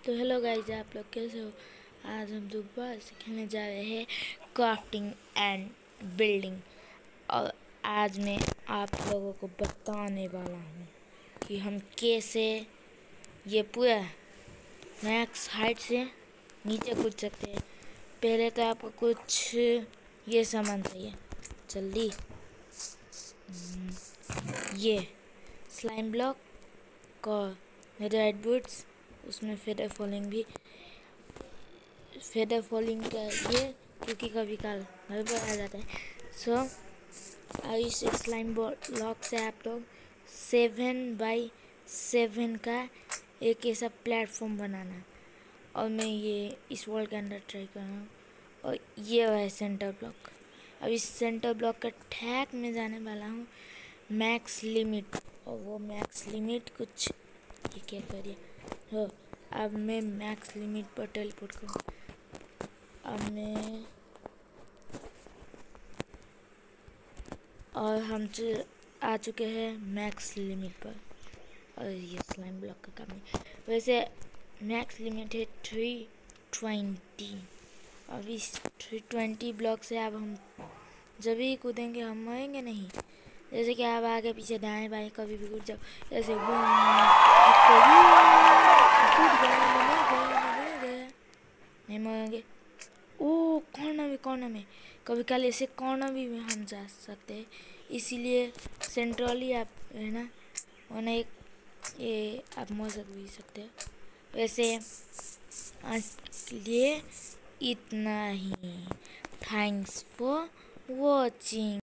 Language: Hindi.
तो हेलो गाइज, आप लोग कैसे हो। आज हम दोबारा से खेलने जा रहे हैं क्राफ्टिंग एंड बिल्डिंग। और आज मैं आप लोगों को बताने वाला हूँ कि हम कैसे ये पूरा मैक्स हाइट से नीचे कूद सकते हैं। पहले तो आपको कुछ ये सामान चाहिए, जल्दी। ये स्लाइम ब्लॉक और रेड बूट्स, उसमें फेदर फॉलिंग का ये, क्योंकि कभी काल घर पर आ जाता है। सो इस स्लाइम ब्लॉक से आप लोग 7x7 का एक ऐसा प्लेटफॉर्म बनाना। और मैं ये इस वॉल के अंदर ट्राई कर रहा हूँ। और ये है सेंटर ब्लॉक। अब इस सेंटर ब्लॉक का टैग में जाने वाला हूँ मैक्स लिमिट। और वो मैक्स लिमिट कुछ ये क्या करिए हो। अब मैं मैक्स लिमिट पर टेलीपोर्ट करूँ। अब मैं और हम आ चुके हैं मैक्स लिमिट पर। और ये स्लाइम ब्लॉक का काम है। वैसे मैक्स लिमिट है 320। अब इस 320 ब्लॉक से अब हम जब भी कूदेंगे हम मरेंगे नहीं। जैसे कि आप आगे पीछे दाएं बाएं कभी भी कूद जाओ, जैसे नहीं मरेंगे। ओ कॉर्नर में कभी कल ऐसे कॉर्नर भी में हम जा सकते हैं। इसीलिए सेंट्रली आप है ना, वरना एक ये आप मर भी सकते हैं। वैसे आज के लिए इतना ही। Thanks for watching.